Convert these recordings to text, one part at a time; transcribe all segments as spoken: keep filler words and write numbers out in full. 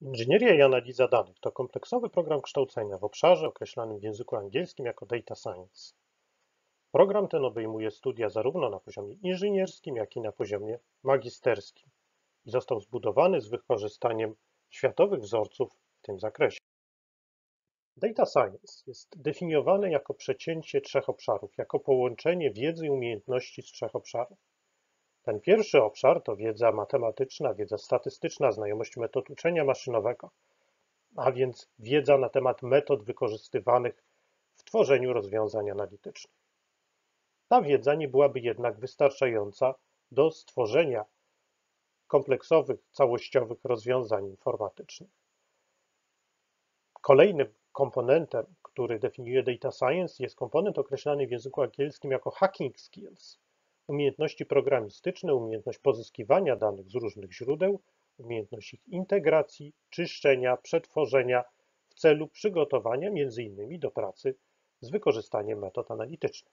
Inżynieria i analiza danych to kompleksowy program kształcenia w obszarze określanym w języku angielskim jako Data Science. Program ten obejmuje studia zarówno na poziomie inżynierskim, jak i na poziomie magisterskim i został zbudowany z wykorzystaniem światowych wzorców w tym zakresie. Data Science jest definiowany jako przecięcie trzech obszarów, jako połączenie wiedzy i umiejętności z trzech obszarów. Ten pierwszy obszar to wiedza matematyczna, wiedza statystyczna, znajomość metod uczenia maszynowego, a więc wiedza na temat metod wykorzystywanych w tworzeniu rozwiązań analitycznych. Ta wiedza nie byłaby jednak wystarczająca do stworzenia kompleksowych, całościowych rozwiązań informatycznych. Kolejnym komponentem, który definiuje Data Science, jest komponent określany w języku angielskim jako hacking skills. Umiejętności programistyczne, umiejętność pozyskiwania danych z różnych źródeł, umiejętność ich integracji, czyszczenia, przetworzenia w celu przygotowania między innymi do pracy z wykorzystaniem metod analitycznych.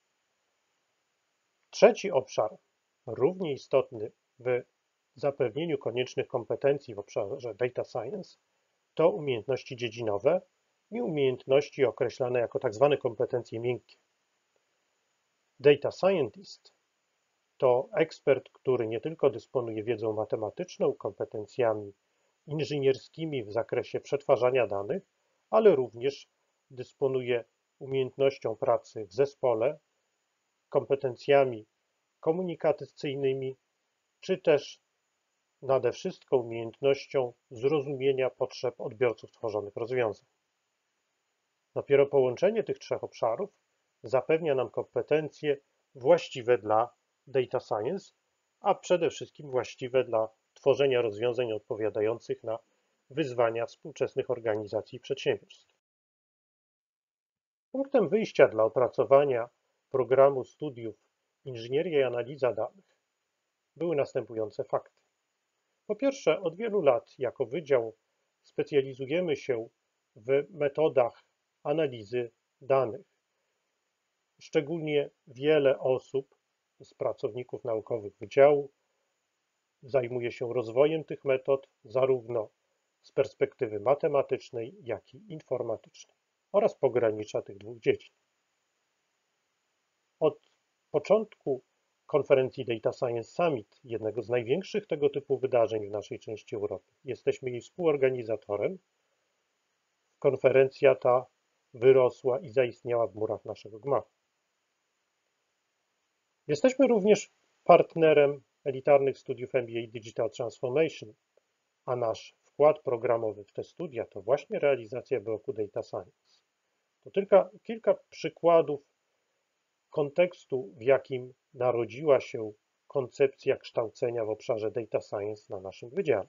Trzeci obszar, równie istotny w zapewnieniu koniecznych kompetencji w obszarze Data Science, to umiejętności dziedzinowe i umiejętności określane jako tzw. kompetencje miękkie. Data Scientist to ekspert, który nie tylko dysponuje wiedzą matematyczną, kompetencjami inżynierskimi w zakresie przetwarzania danych, ale również dysponuje umiejętnością pracy w zespole, kompetencjami komunikacyjnymi, czy też nade wszystko umiejętnością zrozumienia potrzeb odbiorców tworzonych rozwiązań. Dopiero połączenie tych trzech obszarów zapewnia nam kompetencje właściwe dla Data Science, a przede wszystkim właściwe dla tworzenia rozwiązań odpowiadających na wyzwania współczesnych organizacji i przedsiębiorstw. Punktem wyjścia dla opracowania programu studiów Inżynieria i analiza danych były następujące fakty. Po pierwsze, od wielu lat jako wydział specjalizujemy się w metodach analizy danych. Szczególnie wiele osób z pracowników naukowych wydziału zajmuje się rozwojem tych metod zarówno z perspektywy matematycznej, jak i informatycznej oraz pogranicza tych dwóch dziedzin. Od początku konferencji Data Science Summit, jednego z największych tego typu wydarzeń w naszej części Europy, jesteśmy jej współorganizatorem. Konferencja ta wyrosła i zaistniała w murach naszego gmachu. Jesteśmy również partnerem elitarnych studiów M B A Digital Transformation, a nasz wkład programowy w te studia to właśnie realizacja bloku Data Science. To tylko kilka przykładów kontekstu, w jakim narodziła się koncepcja kształcenia w obszarze Data Science na naszym wydziale.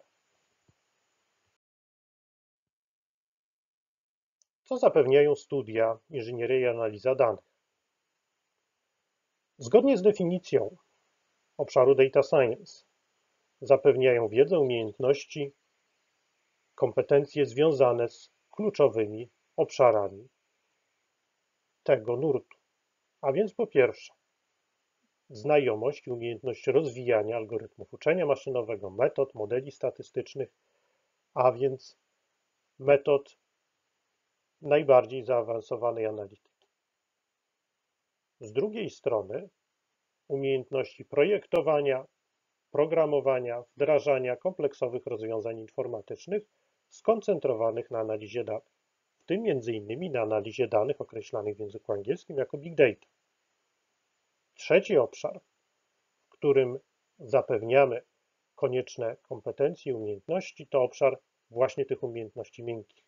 Co zapewniają studia Inżynieria i analiza danych? Zgodnie z definicją obszaru Data Science zapewniają wiedzę, umiejętności, kompetencje związane z kluczowymi obszarami tego nurtu. A więc po pierwsze, znajomość i umiejętność rozwijania algorytmów uczenia maszynowego, metod, modeli statystycznych, a więc metod najbardziej zaawansowanej analityki. Z drugiej strony umiejętności projektowania, programowania, wdrażania kompleksowych rozwiązań informatycznych skoncentrowanych na analizie danych, w tym między innymi na analizie danych określanych w języku angielskim jako Big Data. Trzeci obszar, w którym zapewniamy konieczne kompetencje i umiejętności, to obszar właśnie tych umiejętności miękkich.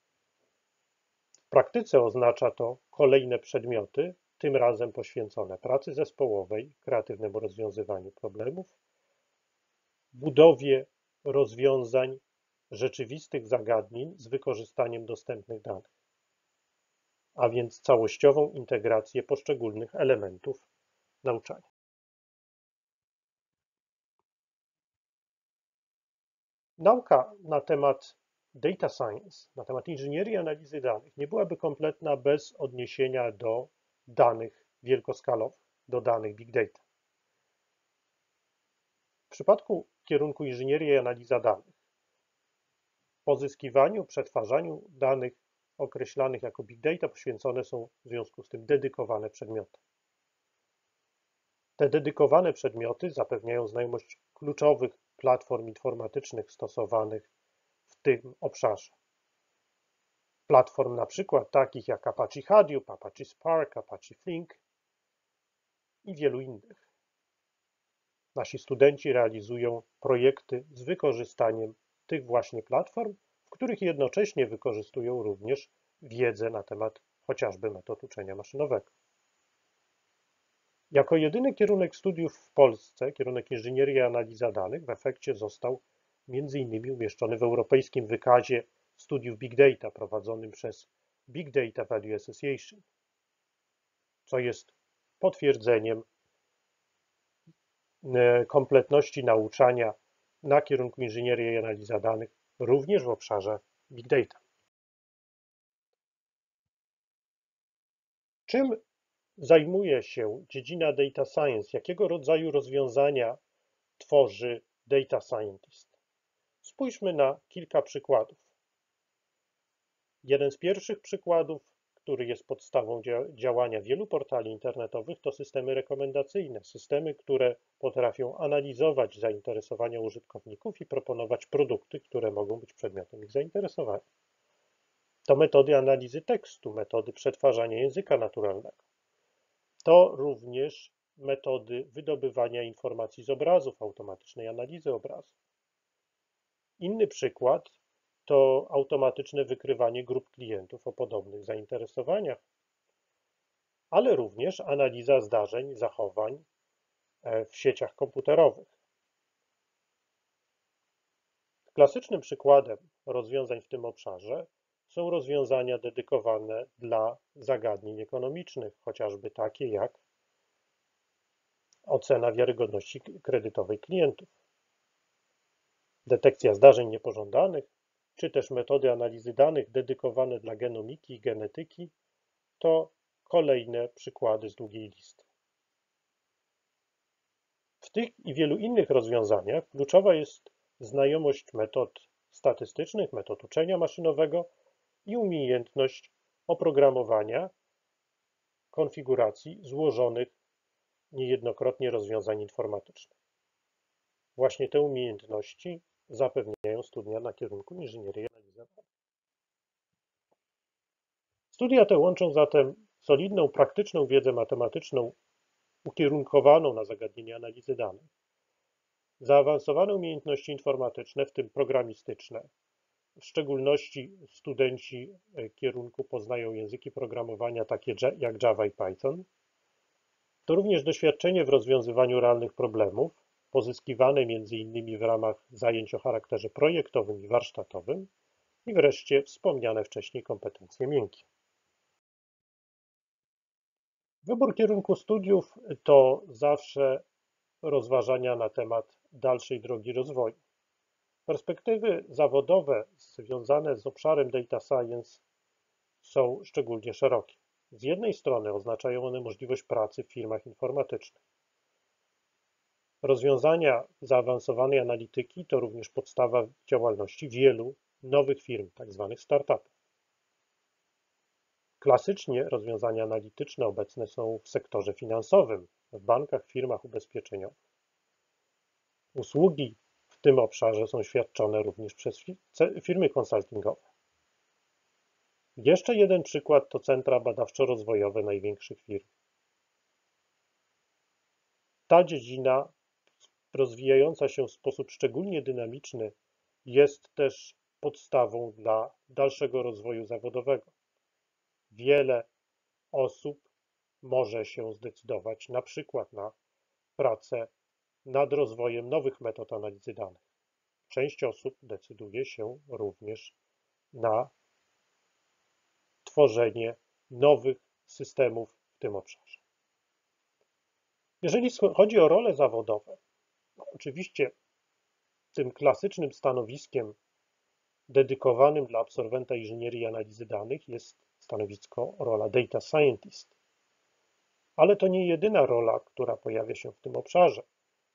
W praktyce oznacza to kolejne przedmioty, tym razem poświęcone pracy zespołowej, kreatywnemu rozwiązywaniu problemów, budowie rozwiązań rzeczywistych zagadnień z wykorzystaniem dostępnych danych, a więc całościową integrację poszczególnych elementów nauczania. Nauka na temat Data Science, na temat inżynierii i analizy danych nie byłaby kompletna bez odniesienia do danych wielkoskalowych, do danych Big Data. W przypadku kierunku inżynieria i analiza danych Pozyskiwaniu, przetwarzaniu danych określanych jako big data poświęcone są w związku z tym dedykowane przedmioty. Te dedykowane przedmioty zapewniają znajomość kluczowych platform informatycznych stosowanych w tym obszarze. Platform na przykład takich jak Apache Hadoop, Apache Spark, Apache Flink i wielu innych. Nasi studenci realizują projekty z wykorzystaniem tych właśnie platform, w których jednocześnie wykorzystują również wiedzę na temat chociażby metod uczenia maszynowego. Jako jedyny kierunek studiów w Polsce, kierunek inżynierii i analiza danych, w efekcie został między innymi umieszczony w Europejskim Wykazie Studiów Big Data prowadzonym przez Big Data Value Association, co jest potwierdzeniem kompletności nauczania na kierunku inżynierii i analiza danych, również w obszarze Big Data. Czym zajmuje się dziedzina Data Science? Jakiego rodzaju rozwiązania tworzy Data Scientist? Spójrzmy na kilka przykładów. Jeden z pierwszych przykładów, który jest podstawą działania wielu portali internetowych, to systemy rekomendacyjne, systemy, które potrafią analizować zainteresowania użytkowników i proponować produkty, które mogą być przedmiotem ich zainteresowania. To metody analizy tekstu, metody przetwarzania języka naturalnego. To również metody wydobywania informacji z obrazów, automatycznej analizy obrazu. Inny przykład to automatyczne wykrywanie grup klientów o podobnych zainteresowaniach, ale również analiza zdarzeń, zachowań w sieciach komputerowych. Klasycznym przykładem rozwiązań w tym obszarze są rozwiązania dedykowane dla zagadnień ekonomicznych, chociażby takie jak ocena wiarygodności kredytowej klientów, detekcja zdarzeń niepożądanych, czy też metody analizy danych dedykowane dla genomiki i genetyki, to kolejne przykłady z długiej listy. W tych i wielu innych rozwiązaniach kluczowa jest znajomość metod statystycznych, metod uczenia maszynowego i umiejętność oprogramowania, konfiguracji złożonych niejednokrotnie rozwiązań informatycznych. Właśnie te umiejętności zapewniają studia na kierunku inżynierii i analizy danych. Studia te łączą zatem solidną, praktyczną wiedzę matematyczną ukierunkowaną na zagadnienia analizy danych, zaawansowane umiejętności informatyczne, w tym programistyczne. W szczególności studenci kierunku poznają języki programowania takie jak Java i Python. To również doświadczenie w rozwiązywaniu realnych problemów, pozyskiwane między innymi w ramach zajęć o charakterze projektowym i warsztatowym, i wreszcie wspomniane wcześniej kompetencje miękkie. Wybór kierunku studiów to zawsze rozważania na temat dalszej drogi rozwoju. Perspektywy zawodowe związane z obszarem Data Science są szczególnie szerokie. Z jednej strony oznaczają one możliwość pracy w firmach informatycznych. Rozwiązania zaawansowanej analityki to również podstawa działalności wielu nowych firm, tzw. startupów. Klasycznie rozwiązania analityczne obecne są w sektorze finansowym, w bankach, firmach ubezpieczeniowych. Usługi w tym obszarze są świadczone również przez firmy konsultingowe. Jeszcze jeden przykład to centra badawczo-rozwojowe największych firm. Ta dziedzina, rozwijająca się w sposób szczególnie dynamiczny, jest też podstawą dla dalszego rozwoju zawodowego. Wiele osób może się zdecydować na przykład na pracę nad rozwojem nowych metod analizy danych. Część osób decyduje się również na tworzenie nowych systemów w tym obszarze. Jeżeli chodzi o role zawodowe, no oczywiście tym klasycznym stanowiskiem dedykowanym dla absolwenta inżynierii i analizy danych jest stanowisko, rola Data Scientist. Ale to nie jedyna rola, która pojawia się w tym obszarze.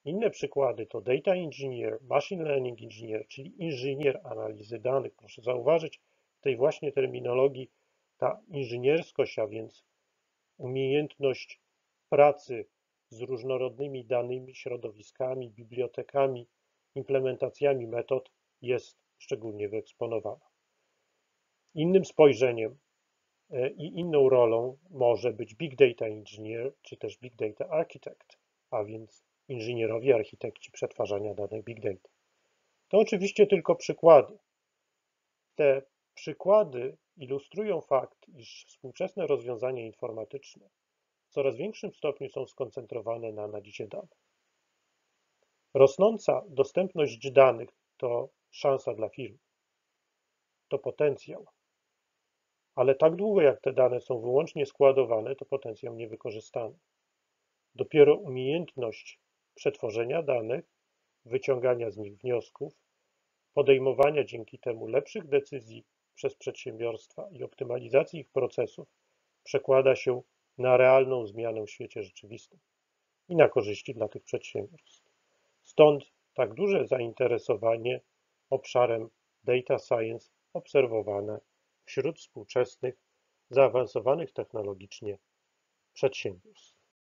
Inne przykłady to data engineer, machine learning engineer, czyli inżynier analizy danych. Proszę zauważyć w tej właśnie terminologii ta inżynierskość, a więc umiejętność pracy z różnorodnymi danymi, środowiskami, bibliotekami, implementacjami metod jest szczególnie wyeksponowana. Innym spojrzeniem i inną rolą może być Big Data Engineer, czy też Big Data Architect, a więc inżynierowie, architekci przetwarzania danych Big Data. To oczywiście tylko przykłady. Te przykłady ilustrują fakt, iż współczesne rozwiązania informatyczne w coraz większym stopniu są skoncentrowane na analizie danych. Rosnąca dostępność danych to szansa dla firm, to potencjał, ale tak długo jak te dane są wyłącznie składowane, to potencjał niewykorzystany. Dopiero umiejętność przetworzenia danych, wyciągania z nich wniosków, podejmowania dzięki temu lepszych decyzji przez przedsiębiorstwa i optymalizacji ich procesów przekłada się na realną zmianę w świecie rzeczywistym i na korzyści dla tych przedsiębiorstw. Stąd tak duże zainteresowanie obszarem data science obserwowane wśród współczesnych, zaawansowanych technologicznie przedsiębiorstw.